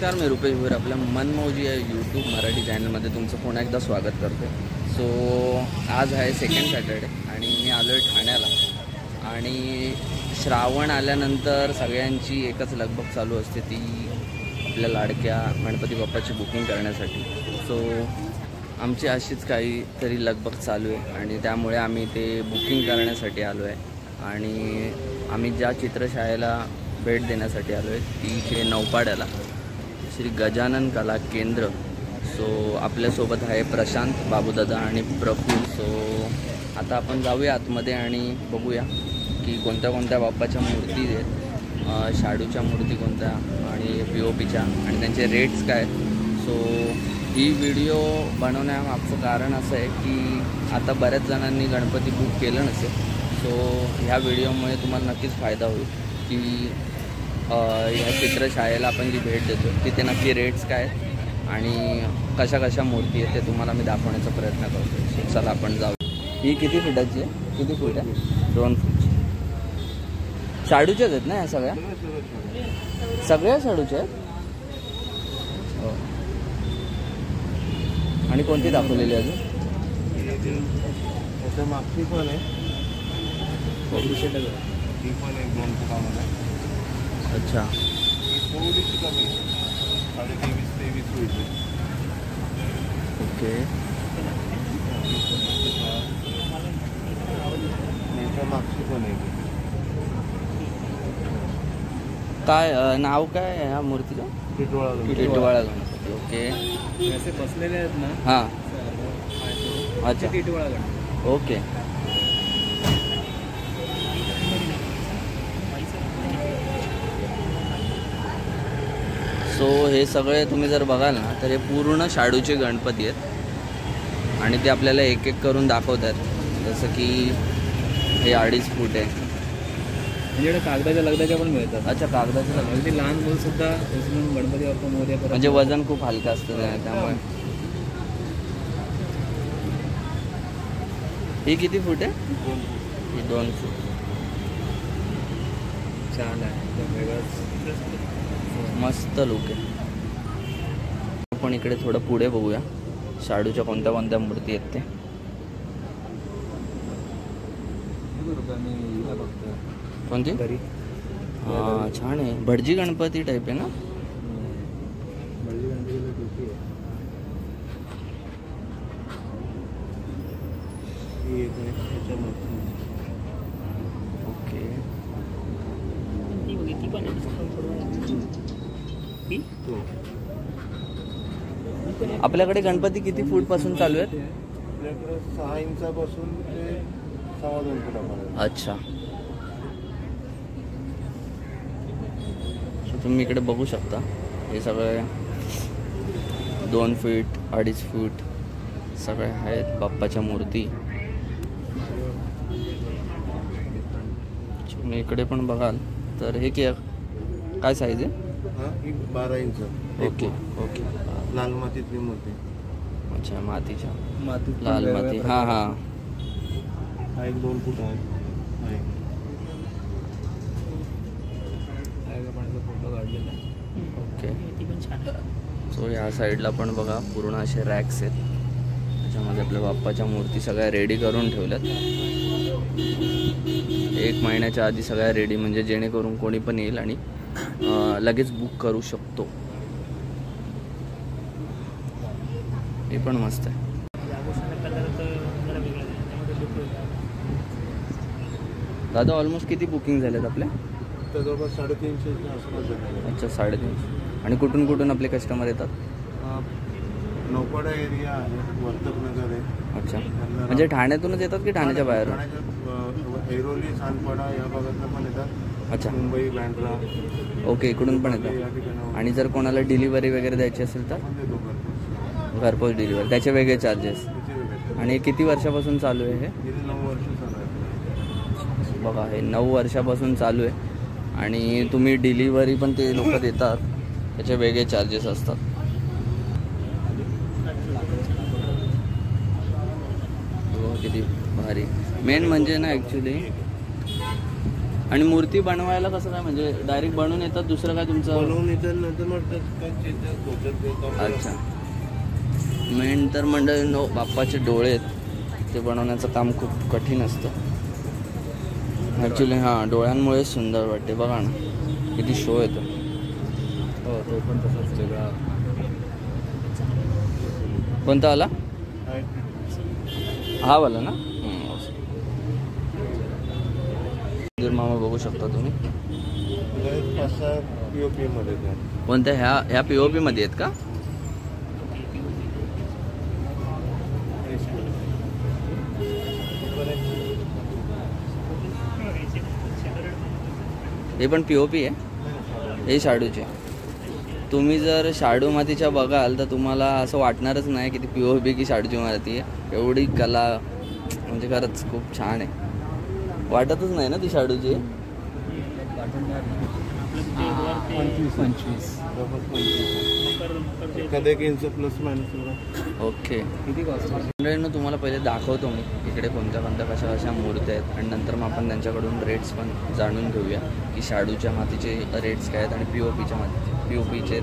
नमस्कार, मी रुपेश भोर आपल्या मनमौजी या यूट्यूब मराठी चॅनलमध्ये तुमचं पुन्हा एकदा स्वागत करतो. सो आज आहे सेकंड सॅटर्डे आणि मी आलो आहे ठाण्याला. आणि श्रावण आल्यानंतर सगळ्यांची एकच लगबग चालू असते, ती आपल्या लाडक्या गणपती बाप्पाची बुकिंग करण्यासाठी. सो आमची अशीच काहीतरी लगबग चालू आहे आणि त्यामुळे आम्ही ते बुकिंग करण्यासाठी आलो आहे. आणि आम्ही ज्या चित्रशाळेला भेट देण्यासाठी आलो आहे ती इकडे नौपाड्याला, श्री गजानन कला केंद्र. सो आपल्यासोबत आहे प्रशांत, बाबूदादा आणि प्रफुल्ल. सो आता आपण जाऊया आतमध्ये आणि बघूया की कोणत्या कोणत्या बाप्पाच्या मूर्ती आहेत, शाडूच्या मूर्ती कोणत्या आणि POPच्या आणि त्यांचे रेट्स काय. सो ही व्हिडिओ बनवण्यामागचं कारण असं आहे की आता बऱ्याच जणांनी गणपती बुक केलं नसेल. सो ह्या व्हिडिओमुळे तुम्हाला नक्कीच फायदा होईल की ह्या चित्रशाळेला आपण जी भेट देतो तिथे नक्की रेट्स काय आणि कशा कशा मूर्ती आहेत ते तुम्हाला मी दाखवण्याचा प्रयत्न करतो. चला आपण जाऊ. ही किती फुटाची आहे? किती फूट आहे? 2 फूट. शाडूच्याच आहेत ना ह्या सगळ्या? सगळ्या शाडूच्या आहेत. हो. आणि कोणती दाखवलेली अजून? मागची पण आहे. अच्छा. ओके. काय नाव काय आहे ह्या मूर्तीचं? टिटवाळा गणपती. ओके. असे बसलेले आहेत ना. हां. अच्छा. टिटवाळा गणपती. ओके. सो हे सगळे तुम्ही जर बघाल ना तर हे पूर्ण शाडूचे गणपती आहेत आणि ते आपल्याला एक एक करून दाखवतात. जसं की हे 2.5 फूट आहे. म्हणजे कागदाच्या लगदाच्या पण मिळतात. अच्छा, कागदाच्या लगदा. अगदी लहान मुलंसुद्धा उचलून गणपती बाप्पा मोरया करतात. म्हणजे वजन खूप हलकं असतं त्यामुळे. ही किती फूट आहे? 2 फूट. छान आहे, वेगळंच मस्त लुक आहे. आपण इकडे थोडं पुढे बघूया शाडूच्या कोणत्या कोणत्या मूर्ती आहेत ते. कोणती? हां, छान आहे. भटजी गणपती टाईप आहे ना? ओके. आपल्याकडे गणपती किती फूट पासून चालू आहेत? आपल्याकडे 6 इंचापासून ते 2.25 फुटापर्यंत. अच्छा. तुम्ही इकडे बघू शकता हे सगळे 2 फूट 2.5 फूट सगळे आहेत बाप्पाच्या मूर्ती. तुम्ही इकडे पण बघाल तर हे काय साईज आहे? 12 इंच. ओके. ओके. लाल मातीतली मूर्ती. अच्छा, मातीच्या. मातीत लाल माती. हां हां. हा 1-2 फूट आहे. फोटो काढलेला. ओके. सो ह्या साईडला पण बघा पूर्ण असे रॅक्स आहेत, त्याच्यामध्ये आपल्या बाप्पाच्या मूर्ती सगळ्या रेडी करून ठेवल्यात. 1 महिन्याच्या आधी सगळ्या रेडी, म्हणजे जेणेकरून कोणी पण येईल आणि लगेच बुक करू शकतो. हे पण मस्त आहे. दादा, ऑलमोस्ट किती बुकिंग झालेत आपल्या? जवळपास 350 आसपास झाले. अच्छा, 350. आणि कुठून कुठून आपले कस्टमर येतात? नौपाडा एरिया आहे, वर्तकनगर आहे. अच्छा, म्हणजे ठाण्यातूनच येतात की ठाण्याच्या बाहेर? ऐरोली, सानपाडा या भागातून पण येतात. अच्छा. मुंबई, बँड्रा. ओके, इकडून पण येतात. आणि जर कोणाला डिलिव्हरी वगैरे द्यायची असेल तर? घरपोच डिलिव्हरी, त्याचे वेगळे चार्जेस. आणि किती वर्षापासून चालू आहे हे? 9 वर्ष चालू आहे. बघा, हे 9 वर्षापासून चालू आहे. आणि तुम्ही डिलिव्हरी पण ते लोक देतात, त्याचे वेगळे चार्जेस असतात. किती भारी. मेन म्हणजे ना ॲक्च्युली आणि मूर्ती बनवायला कसं काय, म्हणजे डायरेक्ट बनवून येतात, दुसरं काय तुमचं? बनवून येतात नंतर मग अच्छा. मेन तर मंडळींनो बाप्पाचे डोळे आहेत, ते बनवण्याचं काम खूप कठीण असतं ॲक्च्युली. हां, डोळ्यांमुळे सुंदर वाटते. बघा ना किती शो येतो. हो, तो पण तसाच वेगळा. कोणता आला? हा वाला ना. मामा बघू शकता तुम्ही. POP मध्ये कोणत्या? ह्या POP मध्ये आहेत का? हे पण POP आहे. हे शाडूचे. तुम्ही जर शाडू मातीच्या बघाल तर तुम्हाला असं वाटणारच नाही की ती POP की शाडूची माती आहे. एवढी कला म्हणजे खरंच खूप छान आहे. वाटतच नाही ना ती शाडूची. 25 1 इंच प्लस मायनस. ओके. किती कॉस्ट? मंडळींनो तुम्हाला पहिले दाखवतो मी इकडे कोणत्या कोणत्या कशा कशा मूर्त्या आहेत आणि नंतर मग आपण त्यांच्याकडून रेट्स पण जाणून घेऊया की शाडूच्या मातीचे रेट्स काय आहेत आणि POPच्या मातीचे POPचे.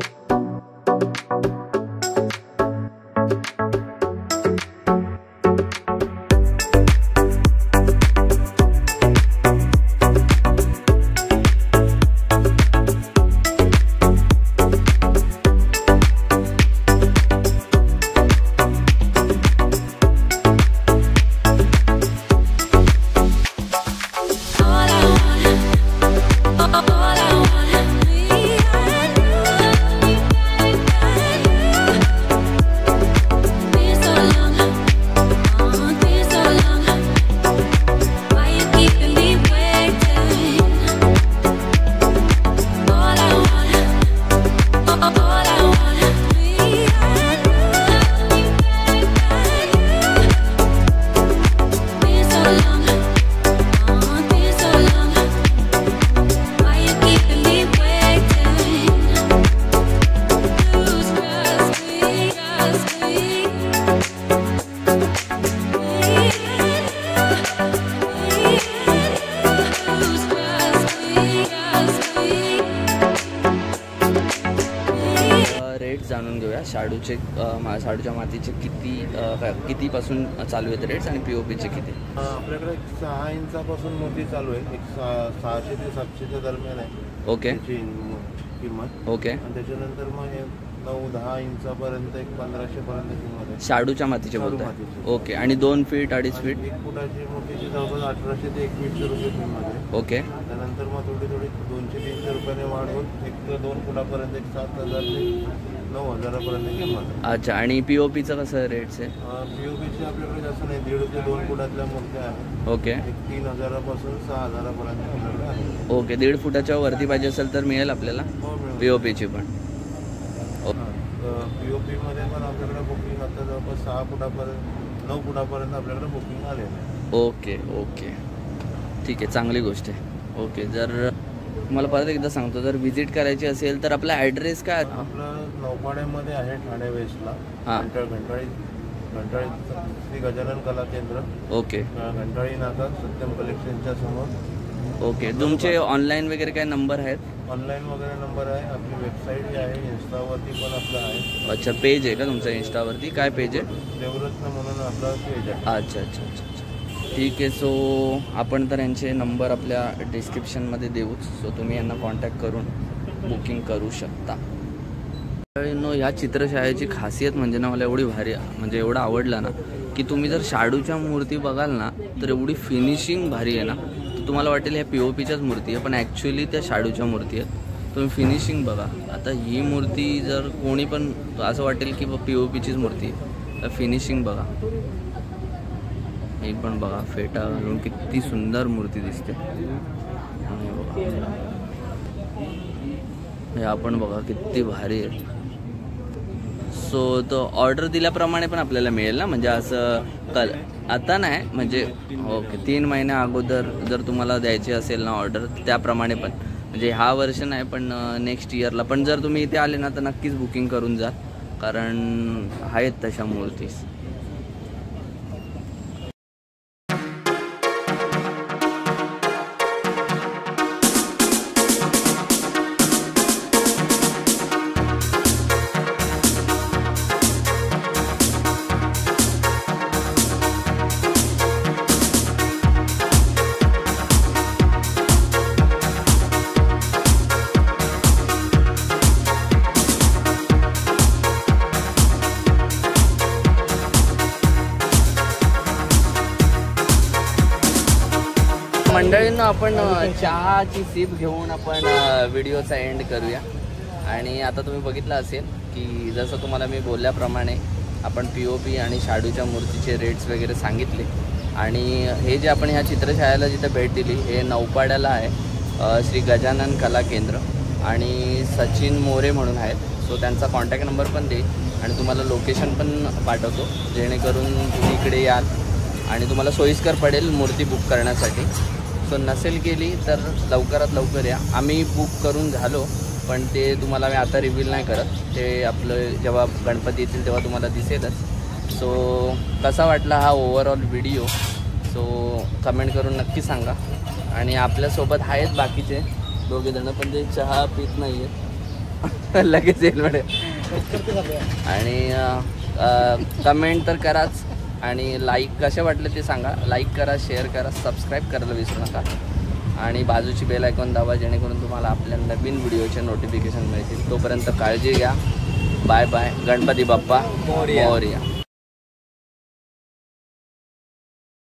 जाणून घेऊया शाडूच्या मातीचे कितीपासून चालू आहेत रेट्स आणि POPचे किती. आपल्याकडे 6 इंचापासून मूर्ती चालू आहे. 600 ते 700च्या दरम्यान आहे. ओके. किंमत. ओके. आणि त्याच्यानंतर मग 9-10 इंचापर्यंत 1500 पर्यंत किंमत आहे शाडूच्या मातीचे बोलतात. ओके. आणि 2 फीट 2.5 फीट 1 फुटाची मूर्तीची जवळपास 1800 ते 2100 रुपये किंमत आहे. ओके. त्यानंतर मग थोडी 200-300 रुपयाने वाढवून 2 फुटापर्यंत 7000 ते 9000 किंमत आहे. अच्छा. आणि POPचं कसं रेट्स आहे? POPचे आपल्याकडे जास्त नाही, 1.5 ते 2 फुटातल्या मूर्त्या आहेत. ओके. 3000 पासून 6000 पर्यंत आपल्याकडे आहे. ओके. 1.5 फुटाच्या वरती पाहिजे असेल तर मिळेल आपल्याला हो, मिळेल. POPची पण. POP मध्ये पण आपल्याकडे बुकिंग आता जवळपास 6 फुटापर्यंत 9 फुटापर्यंत आपल्याकडे बुकिंग आलेलं आहे. ओके. ओके. ठीक आहे, चांगली गोष्ट आहे. ओके. जर तुम्हाला परत एकदा सांगतो, जर व्हिजिट करायची असेल तर आपला ॲड्रेस काय? आपलं नौपाड्यामध्ये आहे, ठाणे वेस्टला. हां. घंटाळी श्री गजानन कला केंद्र. ओके. घंटाळी नाका सत्यम कलेक्शनच्या समोर. ओके. तुमचे ऑनलाईन वगैरे काय नंबर आहेत? ऑनलाईन वगैरे नंबर आहे. आपली वेबसाईट जी आहे, इन्स्टावरती पण आपलं आहे. अच्छा. पेज आहे का तुमचं इन्स्टावरती? काय पेज आहे? देवरत्न म्हणून आपला पेज आहे. अच्छा अच्छा अच्छा अच्छा. ठीक आहे. सो आपण तर यांचे नंबर आपल्या डिस्क्रिप्शनमध्ये देऊच. सो तुम्ही यांना कॉन्टॅक्ट करून बुकिंग करू शकता. ह्या चित्रशाळेची खासियत म्हणजे ना मला एवढी भारी, म्हणजे एवढं आवडलं ना की तुम्ही जर शाडूच्या मूर्ती बघाल ना तर एवढी फिनिशिंग भारी आहे ना, तर तुम्हाला वाटेल ह्या POPच्याच मूर्ती आहे, पण ॲक्च्युली त्या शाडूच्या मूर्ती आहेत. तुम्ही फिनिशिंग बघा. आता ही मूर्ती जर कोणी पण असं वाटेल की POPचीच मूर्ती आहे, तर फिनिशिंग बघा. ही पण बघा, फेटा घालून किती सुंदर मूर्ती दिसते. हे आपण बघा किती भारी आहे. सो तो ऑर्डर दिल्याप्रमाणे पण आपल्याला मिळेल ना, म्हणजे असं आता नाही, म्हणजे ओके 3 महिन्या अगोदर जर तुम्हाला द्यायची असेल ना ऑर्डर, त्याप्रमाणे पण, म्हणजे हा वर्ष नाही पण नेक्स्ट इयरला पण जर तुम्ही इथे आले ना तर नक्कीच बुकिंग करून जा, कारण आहेत तशा मूर्तीस. मंडळींना आपण चहाची सीप घेऊन आपण व्हिडिओचा एंड करूया. आणि आता तुम्ही बघितलं असेल की जसं तुम्हाला मी बोलल्याप्रमाणे आपण POP आणि शाडूच्या मूर्तीचे रेट्स वगैरे सांगितले. आणि हे जे आपण ह्या चित्रशाळेला जिथं भेट दिली हे नौपाड्याला आहे, श्री गजानन कला केंद्र. आणि सचिन मोरे म्हणून आहेत. सो त्यांचा कॉन्टॅक्ट नंबर पण दे आणि तुम्हाला लोकेशन पण पाठवतो, जेणेकरून तुम्ही इकडे याल आणि तुम्हाला सोयीस्कर पडेल मूर्ती बुक करण्यासाठी. सो नसेल केली तर लवकरात लवकर या. आम्ही बुक करून झालो, पण ते तुम्हाला मी आता रिव्हील नाही करत. ते आपलं जेव्हा गणपती येतील तेव्हा तुम्हाला दिसेलच. सो कसा वाटला हा ओव्हरऑल व्हिडिओ, सो कमेंट करून नक्की सांगा. आणि आपल्यासोबत आहेत बाकीचे दोघेजणं, पण ते चहा पित नाही आहेत लगेच येईल म्हणे. आणि कमेंट तर कराच आणि लाईक कसे वाटले ते सांगा. लाईक करा, शेअर करा, सबस्क्राईब करायला विसरू नका. आणि बाजूची बेल आयकॉन दाबा, जेणेकरून तुम्हाला आपल्या नवीन व्हिडिओचे नोटिफिकेशन मिळतील. तोपर्यंत काळजी घ्या. Bye bye. गणपती बाप्पा मोरया.